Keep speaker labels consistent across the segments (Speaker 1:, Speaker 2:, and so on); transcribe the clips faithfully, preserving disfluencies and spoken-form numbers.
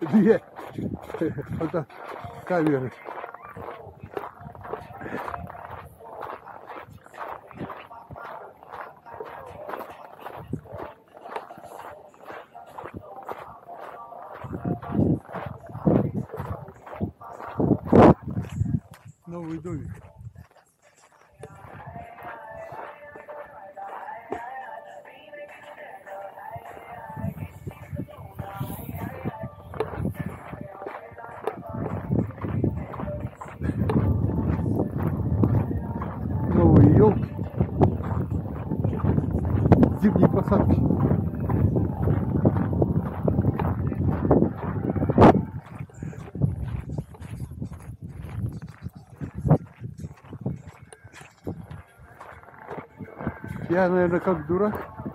Speaker 1: две камеры. Новый домик. Новые елки, зимние посадки. Я, наверное, как дурак.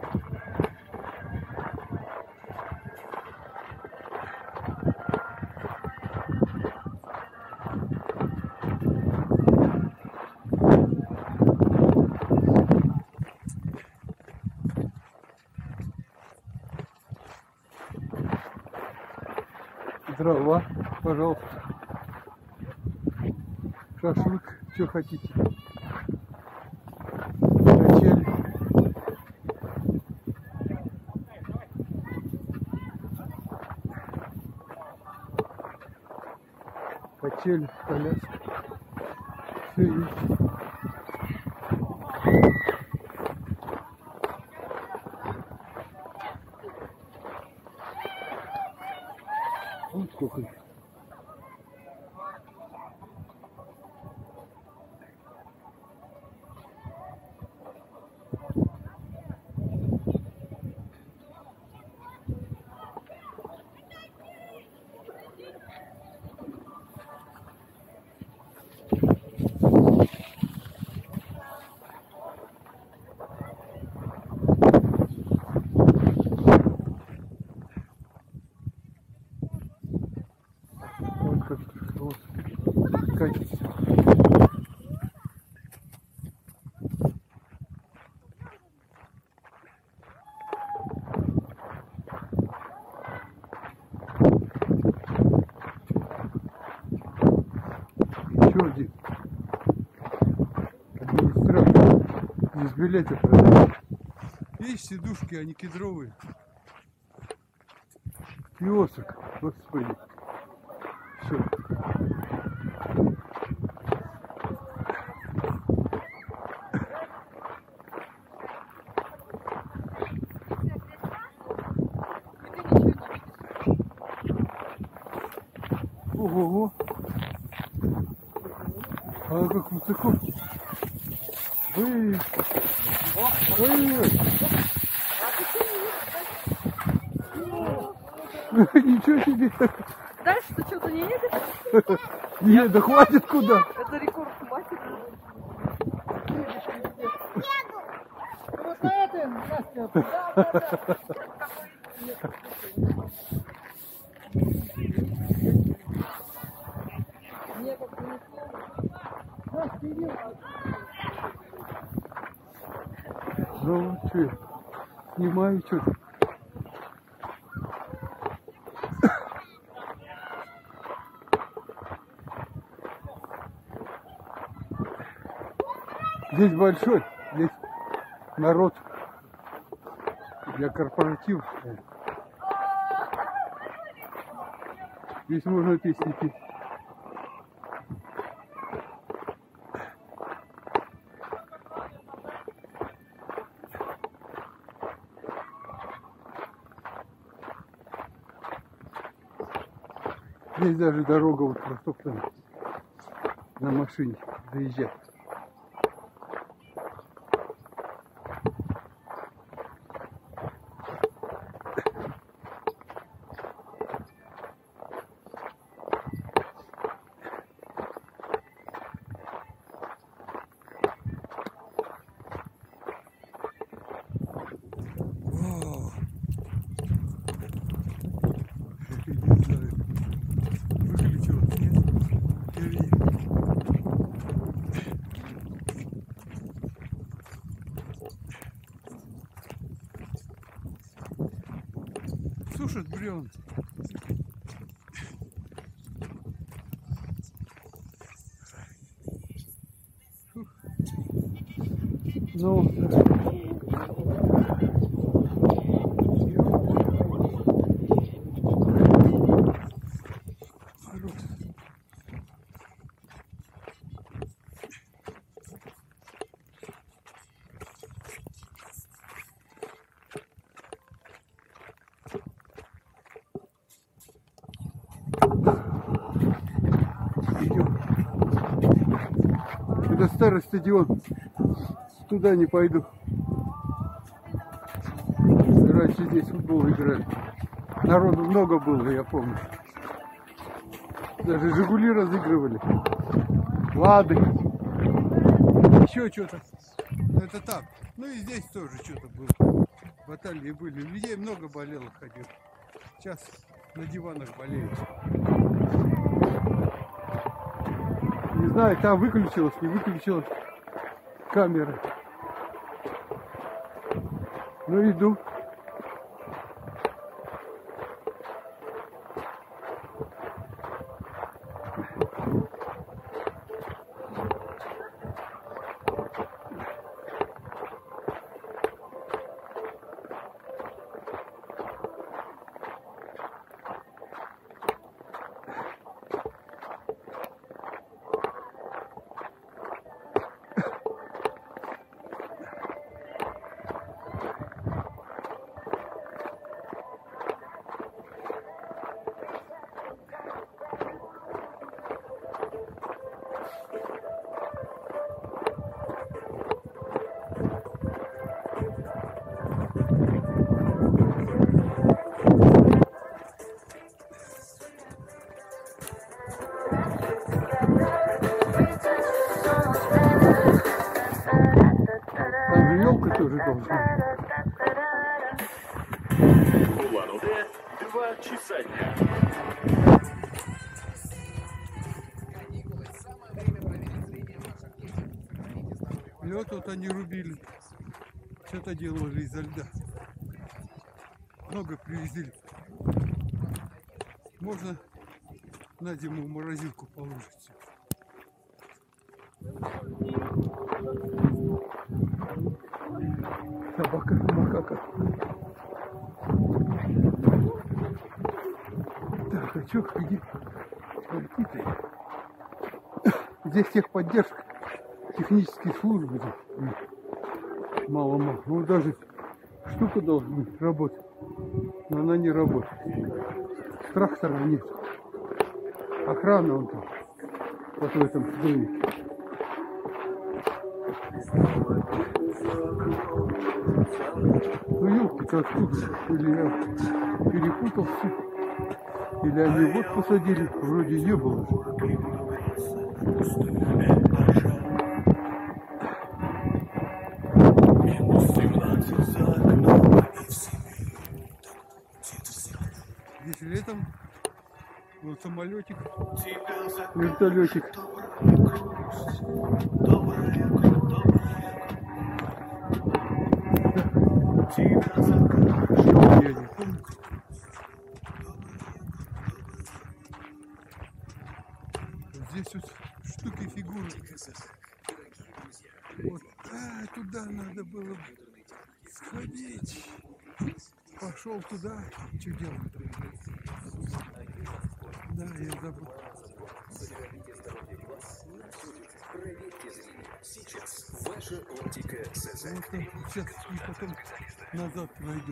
Speaker 1: Дрова, пожалуйста. Шашлык, что хотите. Качели. Качели, коляска. Все есть. Вот сколько их. Вот как катится. Еще один администратор из билета продает. Есть сидушки, они кедровые. Киосок, господи. Все. Ого-го. А как высоко. Ой. Ой. Ничего себе.
Speaker 2: Дальше-то что-то не едет?
Speaker 1: Нет, да хватит куда.
Speaker 2: Это рекорд хватит.
Speaker 3: Просто это, Настя, да, да, да.
Speaker 1: Ну, что я снимаю что-то. Здесь большой, здесь народ для корпоративов. Здесь можно песни петь. Здесь даже дорога вот протоптана на машине доезжать. Сушат бревна. Ну, идем. Это старый стадион. Туда не пойду. Раньше здесь футбол играли. Народу много было, я помню. Даже Жигули разыгрывали. Лады. Еще что-то. Это так. Ну и здесь тоже что-то было. Баталии были. Людей много болело, ходило. Сейчас на диванах болеют. Не знаю, там выключилась, не выключилась камера. Ну иду. Елка тоже должна.
Speaker 4: Улан-Удэ, два часа дня.
Speaker 1: Лед вот они рубили. Что-то делали изо льда. Много привезли. Можно на зиму в морозилку положить. Собака, макака. Так, а что, где? Здесь техподдержка, технические службы. Мало-мало. Ну даже штука должна работать, но она не работает. С трактора нет. Охрана вон там, вот в этом домике. Ну елки-то откуда? Или я перепутал все? Или они вот посадили? Вроде не было. Здесь летом вот самолетик, вертолетик. Я не помню. Здесь вот штуки, фигуры. Вот. А, туда надо было сходить. Пошел туда. Что делать? Да, я забыл.
Speaker 4: Сейчас ваша оптика СЗ.
Speaker 1: Вот так, сейчас и потом назад пройду.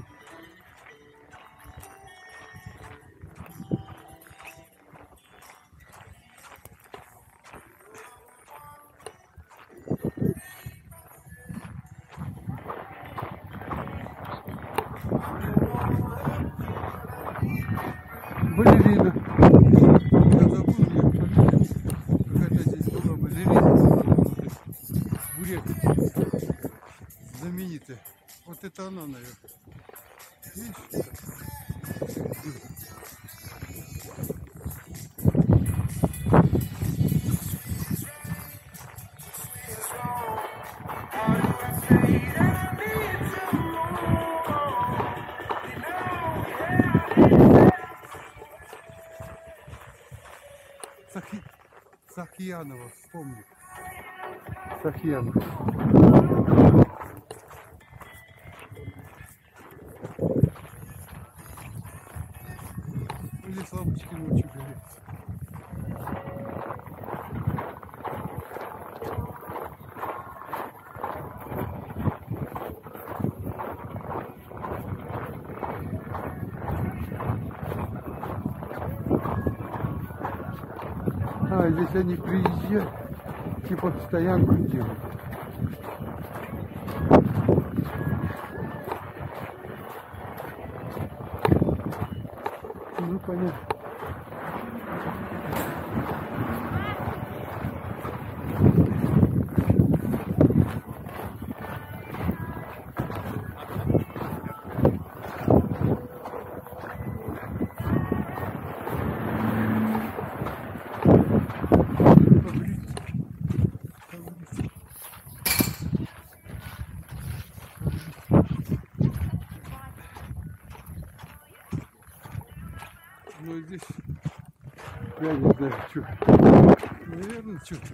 Speaker 1: Балерина. Я забыл ее. Какая-то здесь была балерина. Бурек. Знаменитая. Вот это она, наверное. Видишь? Сахи... Сахьянова, вспомни. Сахьянова. лампочки ночью горят. А, здесь они приезжают, типа стоянку делают. Ну, понятно. Ну здесь, я не знаю, что. Наверное, что-то.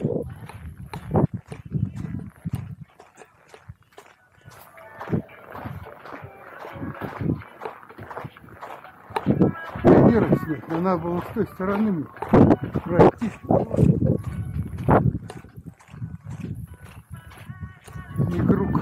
Speaker 1: Пионеров снег, но надо было с той стороны пройти. Не круг.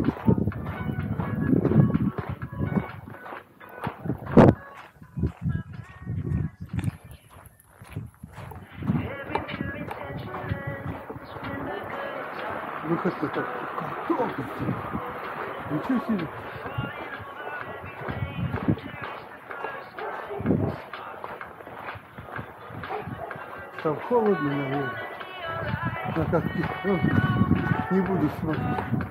Speaker 1: Выход-то так долго. Ничего себе. Там холодно, наверное. На катке. Ну, не буду смотреть.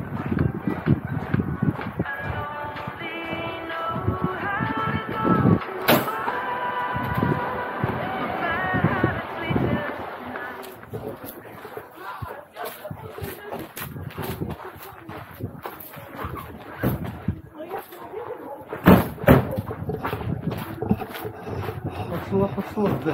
Speaker 1: Пошла, пошла, да.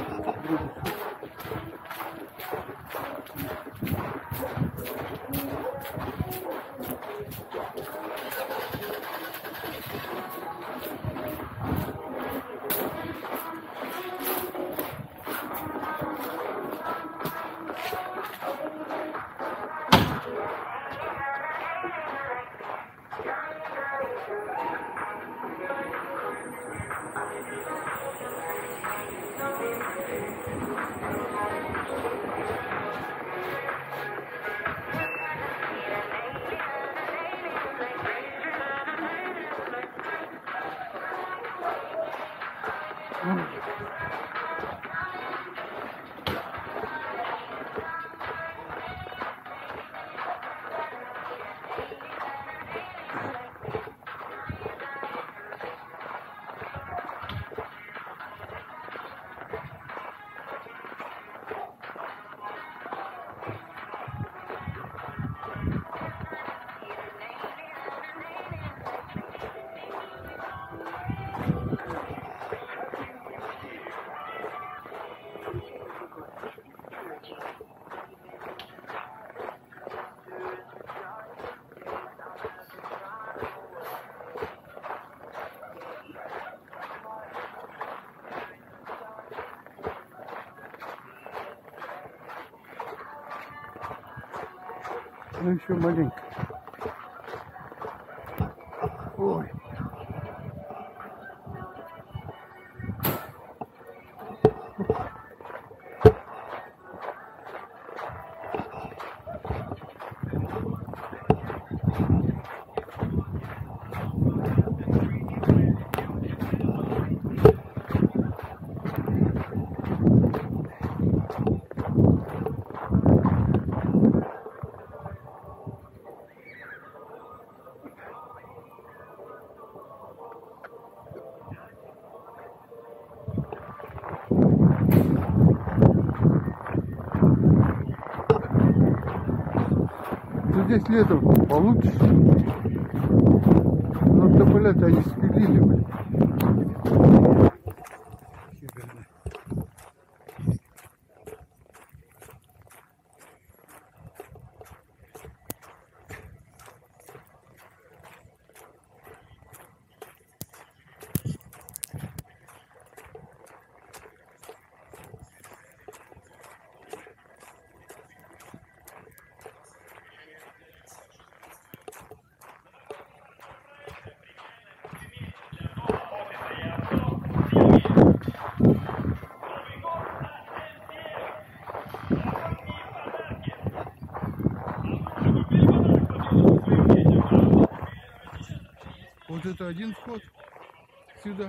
Speaker 1: Ну еще маленько. Ой. Здесь летом получше. Но тополя-то они спилили, блин. Вот это один вход сюда.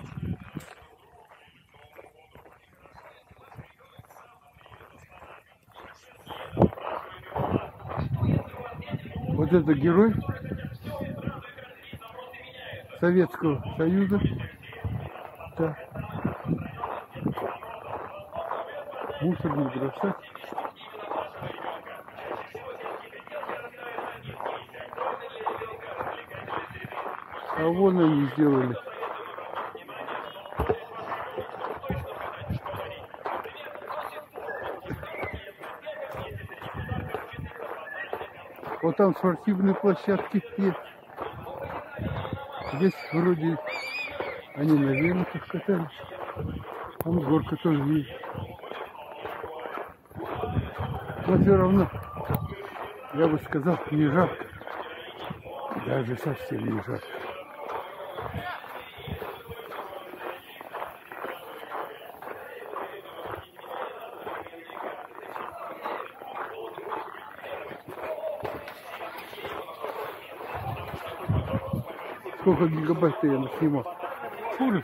Speaker 1: Вот это герой Советского Союза. Да. Мусор не бросать. А вон они сделали. Вот там спортивные площадки есть. Здесь вроде они на великах катались. Там горка тоже есть. Но все равно, я бы сказал, не жарко. Даже совсем не жарко. Сколько гигабайт я наснимал? Ужас.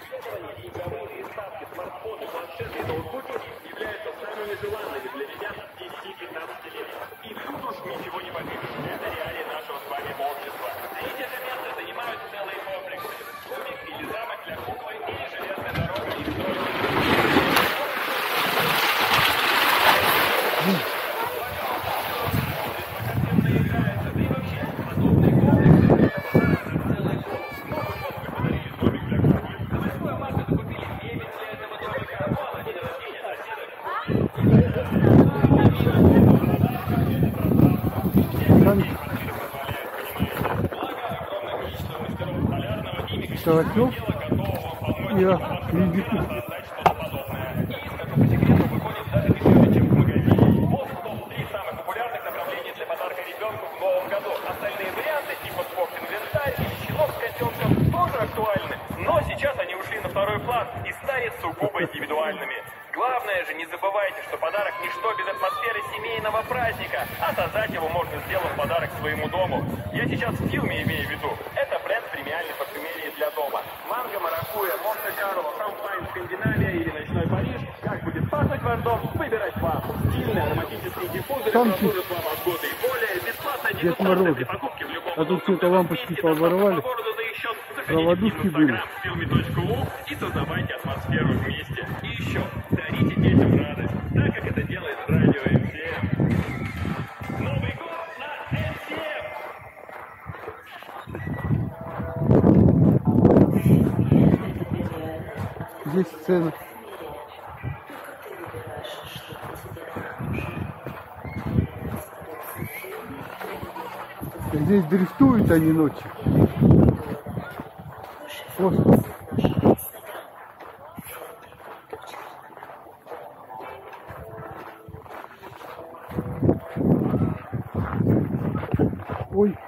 Speaker 4: И тут уж ничего не поверишь. Это реалии нашего с вами общества. Эти же места занимают целые комплексы. Домик или замок для куклы, или железная дорога, и
Speaker 1: Толокёв и физики.
Speaker 4: остальные варианты, типа спорт-инвентарь или щенок с котенком, тоже актуальны. Но сейчас они ушли на второй план и стали сугубо индивидуальными. Главное же, не забывайте, что подарок – ничто без атмосферы семейного праздника, а создать его можно, сделав подарок своему дому. Я сейчас в фильме имею в виду. Это бренд премиальной парфюмерии для дома. Манго, маракуйя, Монте-Карло, Шампань, Скандинавия или ночной Париж. Как будет пахнуть ваш дом, выбирать вам. Стильные ароматические диффузоры прослужат вам от года и более. Бесплатная дегустация при покупке в любом
Speaker 1: А тут что-то лампочки пооборвали. Проводушки были.
Speaker 4: И создавайте атмосферу вместе. И еще, дарите детям радость, так как это делает радио эм си эм. Новый год на эм си эм!
Speaker 1: Здесь сцена. Здесь дрифтуют они ночью. Вот. Ой.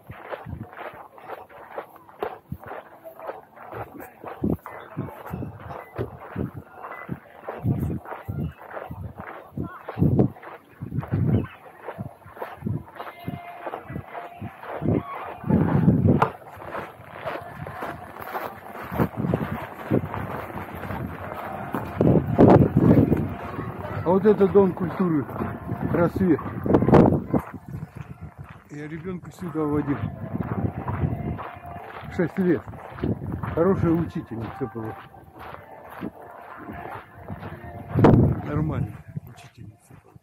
Speaker 1: А вот это дом культуры, Рассвет. Я ребенка сюда водил. Шесть лет. Хорошая учительница была. Нормальная учительница была.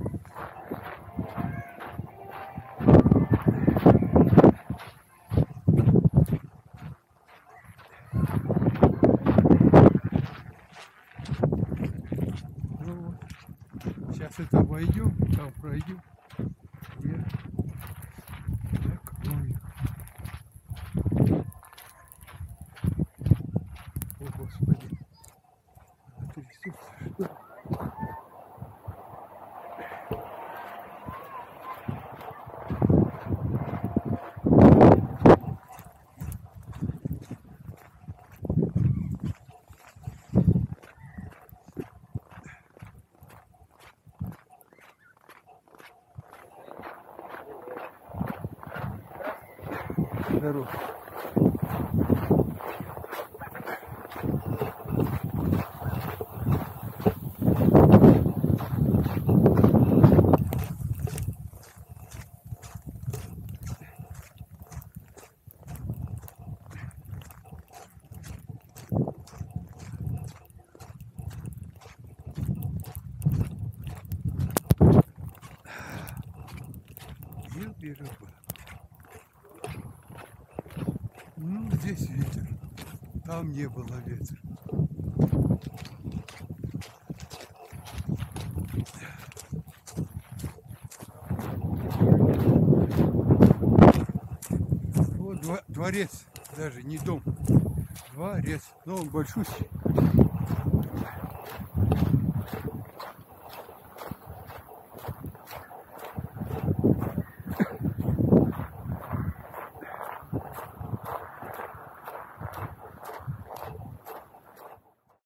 Speaker 1: Сейчас это обойдем, там пройдем. Я закрою. О, Господи. Трясется, что ли? Здорово. И рыба. Ну, здесь ветер. Там не было ветра. Вот дворец, даже не дом. Дворец. Но он большущий.